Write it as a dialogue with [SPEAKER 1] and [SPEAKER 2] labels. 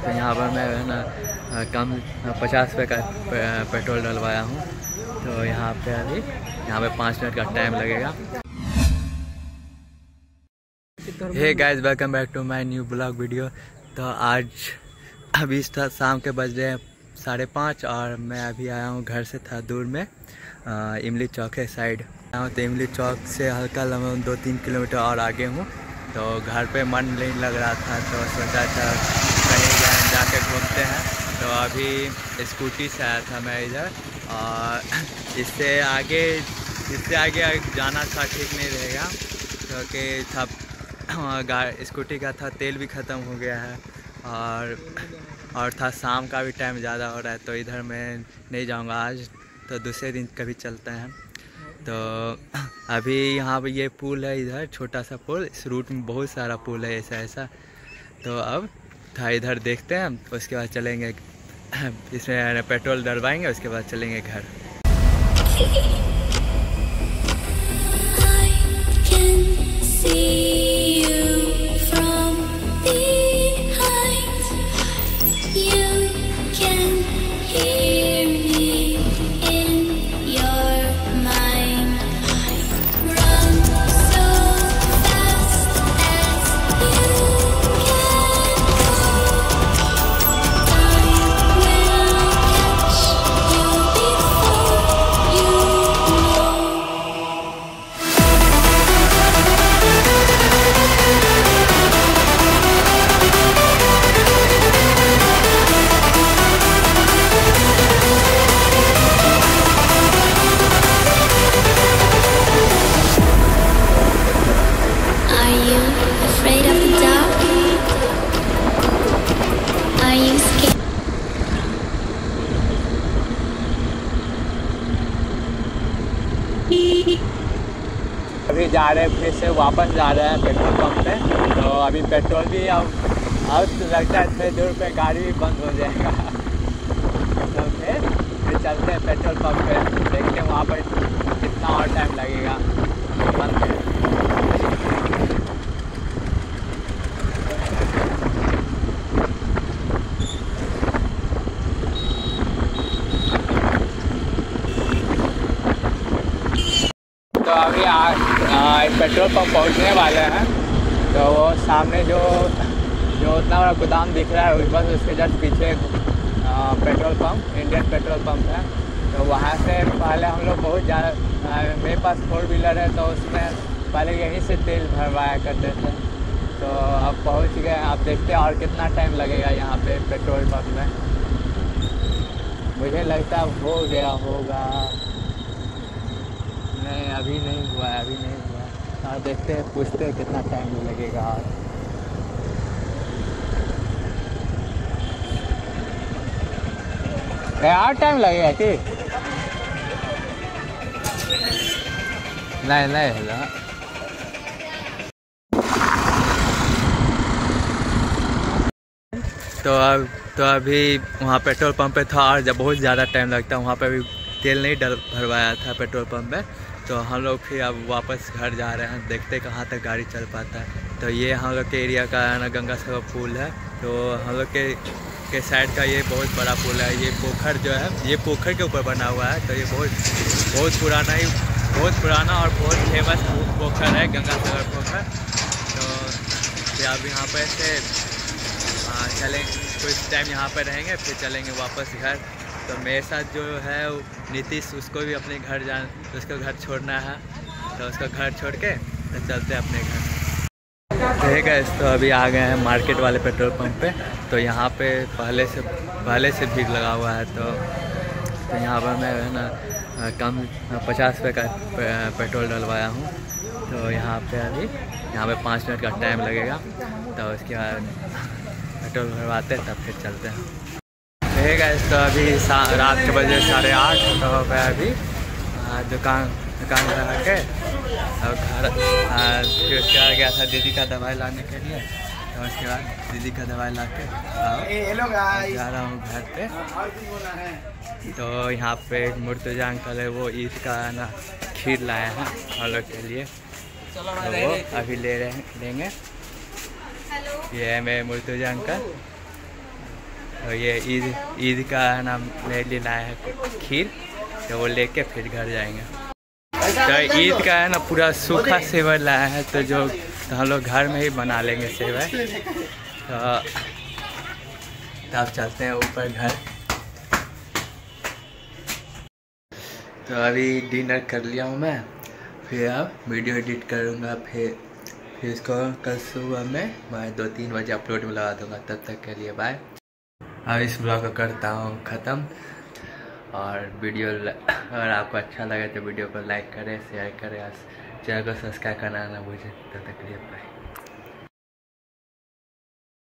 [SPEAKER 1] तो यहाँ पर मैं है ना कम 50 रुपये का पेट्रोल डलवाया हूँ। तो यहाँ पे 5 मिनट का टाइम लगेगा। Hey guys, welcome back to my new blog video. तो आज अभी शाम के बज रहे हैं 5:30 और मैं अभी आया हूँ घर से था दूर में इमली चौक के साइड आया हूँ। तो इमली चौक से हल्का 2-3 किलोमीटर और आगे हूँ। तो घर पे मन नहीं लग रहा था तो सोचा था कहीं जाके घूमते हैं। तो अभी स्कूटी से आया था मैं इधर, और इससे आगे जाना था ठीक नहीं रहेगा क्योंकि स्कूटी का था तेल भी ख़त्म हो गया है और था शाम का भी टाइम ज़्यादा हो रहा है। तो इधर मैं नहीं जाऊंगा आज, तो दूसरे दिन कभी चलते हैं। तो अभी यहाँ पे ये पुल है, इधर छोटा सा पुल, इस रूट में बहुत सारा पुल है ऐसा। तो अब था इधर देखते हैं, उसके बाद चलेंगे इसमें पेट्रोल डलवाएंगे, उसके बाद चलेंगे घर। अभी जा रहे हैं, फिर से वापस जा रहे हैं पेट्रोल पंप पे। तो अभी पेट्रोल भी अब तो लगता है थोड़ी दूर पे गाड़ी भी बंद हो जाएगा। तो फिर चलते हैं पेट्रोल पंप पे, देखते हैं वहाँ पर कितना और टाइम लगेगा। बंद है। तो अभी पेट्रोल पंप पहुंचने वाले हैं। तो वो सामने जो उतना बड़ा गोदाम दिख रहा है बस उसके जस्ट पीछे petrol pump, Indian petrol pump है। तो वहाँ से पहले हम लोग बहुत ज़्यादा, मेरे पास 4 व्हीलर है तो उसमें पहले यहीं से तेल भरवाया करते थे। तो अब पहुँच गए, आप देखते हैं और कितना टाइम लगेगा यहाँ पे पेट्रोल पंप में। मुझे लगता है हो गया होगा, नहीं अभी नहीं हुआ है। और देखते हैं, पूछते हैं कितना टाइम लगेगा। और टाइम लगेगा कि नहीं है। तो अभी वहाँ पेट्रोल पंप पे था और जब बहुत ज़्यादा टाइम लगता है वहाँ पे भी तेल नहीं भरवाया था पेट्रोल पंप पे। तो हम लोग फिर अब वापस घर जा रहे हैं, देखते कहाँ तक गाड़ी चल पाता है। तो ये हम लोग के एरिया का है ना गंगासागर पुल है। तो हम लोग के साइड का ये बहुत बड़ा पुल है। ये पोखर जो है, ये पोखर के ऊपर बना हुआ है। तो ये बहुत पुराना और बहुत फेमस पोखर है, गंगासागर पोखर। तो अब यहाँ पर से चलें, कुछ टाइम यहाँ पर रहेंगे, फिर चलेंगे वापस घर। तो मेरे साथ जो है नीतीश, उसको भी अपने घर उसको घर छोड़ना है। तो उसको घर छोड़ के तो चलते हैं अपने घर। ठीक है, तो अभी आ गए हैं मार्केट वाले पेट्रोल पंप पे। तो यहाँ पे पहले से भीड़ लगा हुआ है। तो यहाँ पर मैं है ना कम 50 रुपये का पेट्रोल डलवाया हूँ। तो यहाँ पे 5 मिनट का टाइम लगेगा। तो उसके बाद पेट्रोल भरवाते हैं, तब फिर चलते हैं। ठीक है, तो अभी रात के बजे 8:30 तो हो गया। अभी दुकान लगा के और घर फिर उसके बाद गया था दीदी का दवाई लाने के लिए। तो उसके बाद दीदी का दवाई ला के जा रहा हूँ घर पे। तो यहाँ पे मुर्तुजा अंकल है, वो ईद का ना खीर लाए हैं हम लोग के लिए। तो वो अभी लेंगे। ये है मेरे मुर्तुजा अंकल। तो ये ईद का है ना, मेरे लिए लाया है खीर, तो वो लेके फिर घर जाएंगे। तो ईद का है ना पूरा सूखा सेवई लाया है, तो हम लोग घर में ही बना लेंगे सेवई। तो अब चलते हैं ऊपर घर। तो अभी डिनर कर लिया हूँ मैं, फिर अब वीडियो एडिट करूँगा, फिर इसको कल सुबह में मैं 2-3 बजे अपलोड में लगा दूँगा। तब तक के लिए बाय। अब इस ब्लॉग को करता हूँ ख़त्म, और वीडियो अगर आपको अच्छा लगे तो वीडियो को लाइक करें, शेयर करें, चैनल को सब्सक्राइब करना ना भूलें। तब तक के लिए बाय।